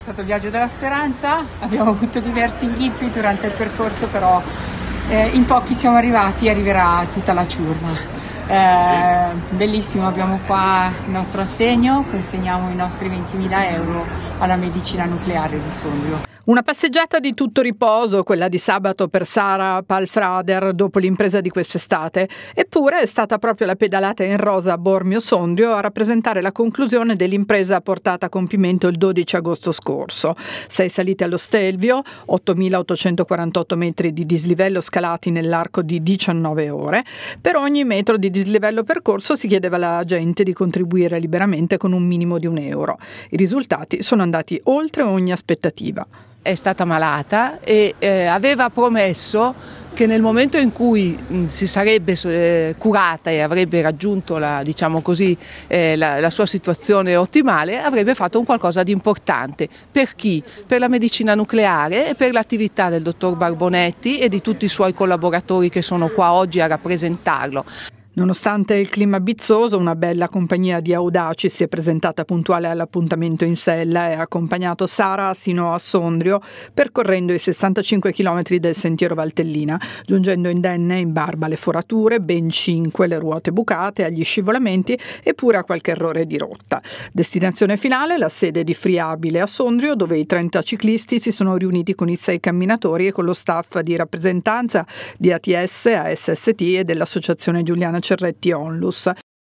È stato il viaggio della speranza, abbiamo avuto diversi inghippi durante il percorso, però in pochi siamo arrivati, arriverà tutta la ciurma. Bellissimo, abbiamo qua il nostro assegno, consegniamo i nostri 20.000 euro alla medicina nucleare di Sondrio. Una passeggiata di tutto riposo, quella di sabato per Sara Palfrader dopo l'impresa di quest'estate, eppure è stata proprio la pedalata in rosa a Bormio-Sondrio a rappresentare la conclusione dell'impresa portata a compimento il 12 agosto scorso. 6 salite allo Stelvio, 8.848 metri di dislivello scalati nell'arco di 19 ore. Per ogni metro di dislivello percorso si chiedeva alla gente di contribuire liberamente con un minimo di €1. I risultati sono andati oltre ogni aspettativa. È stata malata e aveva promesso che nel momento in cui si sarebbe curata e avrebbe raggiunto la sua situazione ottimale, avrebbe fatto un qualcosa di importante. Per chi? Per la medicina nucleare e per l'attività del dottor Barbonetti e di tutti i suoi collaboratori che sono qua oggi a rappresentarlo. Nonostante il clima bizzoso, una bella compagnia di audaci si è presentata puntuale all'appuntamento in sella e ha accompagnato Sara sino a Sondrio, percorrendo i 65 km del sentiero Valtellina, giungendo indenne in barba alle forature, ben 5 le ruote bucate, agli scivolamenti e pure a qualche errore di rotta. Destinazione finale, la sede di Friabile a Sondrio, dove i 30 ciclisti si sono riuniti con i 6 camminatori e con lo staff di rappresentanza di ATS, ASST e dell'Associazione Giuliana Cerretti Onlus.